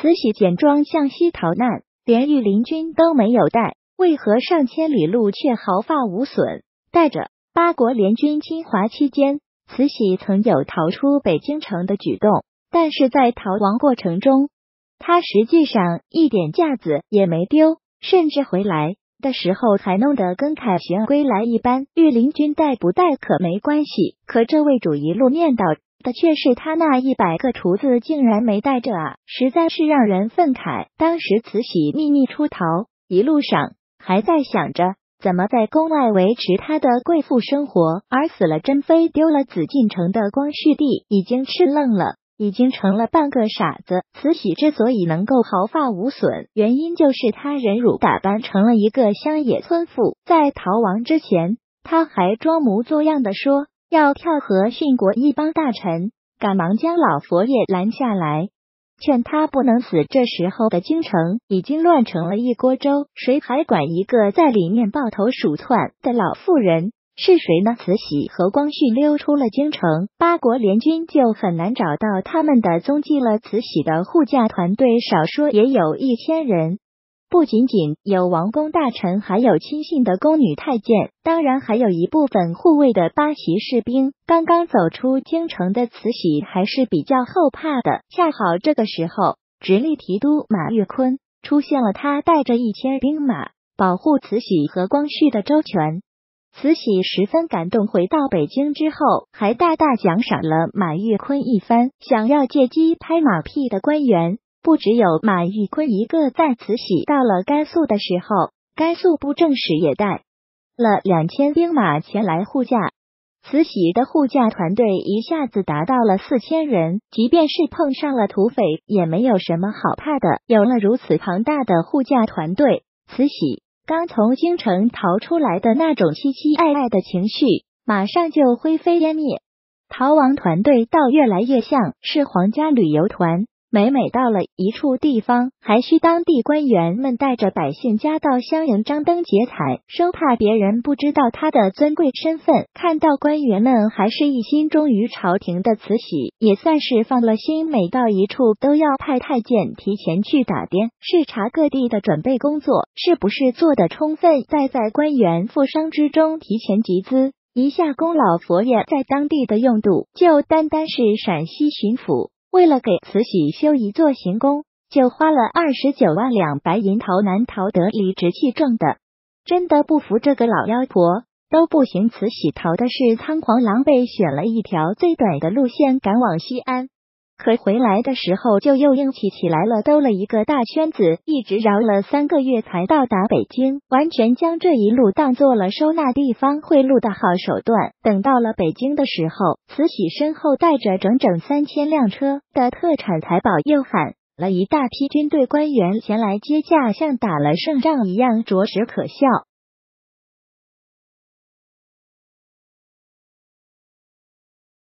慈禧简装向西逃难，连御林军都没有带，为何上千里路却毫发无损？带着八国联军侵华期间，慈禧曾有逃出北京城的举动，但是在逃亡过程中，她实际上一点架子也没丢，甚至回来的时候还弄得跟凯旋归来一般。御林军带不带可没关系，可这位主一路念叨的却是他那100个厨子竟然没带着啊，实在是让人愤慨。当时慈禧秘密出逃，一路上还在想着怎么在宫外维持他的贵妇生活，而死了珍妃丢了紫禁城的光绪帝已经吃愣了，已经成了半个傻子。慈禧之所以能够毫发无损，原因就是她忍辱打扮成了一个乡野村妇。在逃亡之前，她还装模作样的说要跳河殉国，一帮大臣赶忙将老佛爷拦下来，劝他不能死。这时候的京城已经乱成了一锅粥，谁还管一个在里面抱头鼠窜的老妇人是谁呢？慈禧和光绪溜出了京城，八国联军就很难找到他们的踪迹了。慈禧的护驾团队少说也有1000人，不仅仅有王公大臣，还有亲信的宫女太监，当然还有一部分护卫的八旗士兵。刚刚走出京城的慈禧还是比较后怕的，恰好这个时候，直隶提督马玉坤出现了，他带着1000兵马保护慈禧和光绪的周全。慈禧十分感动，回到北京之后还大大奖赏了马玉坤一番。想要借机拍马屁的官员不只有马玉坤一个，在慈禧到了甘肃的时候，甘肃布政使也带了2000兵马前来护驾。慈禧的护驾团队一下子达到了4000人，即便是碰上了土匪也没有什么好怕的。有了如此庞大的护驾团队，慈禧刚从京城逃出来的那种期期爱爱的情绪马上就灰飞烟灭。逃亡团队倒越来越像是皇家旅游团，每到了一处地方，还需当地官员们带着百姓夹道相迎，张灯结彩，生怕别人不知道他的尊贵身份。看到官员们还是一心忠于朝廷的，慈禧也算是放了心，每到一处都要派太监提前去打点视察各地的准备工作是不是做得充分，再在官员富商之中提前集资一下供老佛爷在当地的用度。就单单是陕西巡抚为了给慈禧修一座行宫，就花了29万两白银，逃难逃得理直气壮的，真的不服这个老妖婆都不行。慈禧逃的是仓皇狼狈，选了一条最短的路线赶往西安，可回来的时候就又硬气起来了，兜了一个大圈子，一直绕了3个月才到达北京，完全将这一路当做了收纳地方贿赂的好手段。等到了北京的时候，慈禧身后带着整整3000辆车的特产财宝，又喊了一大批军队官员前来接驾，像打了胜仗一样，着实可笑。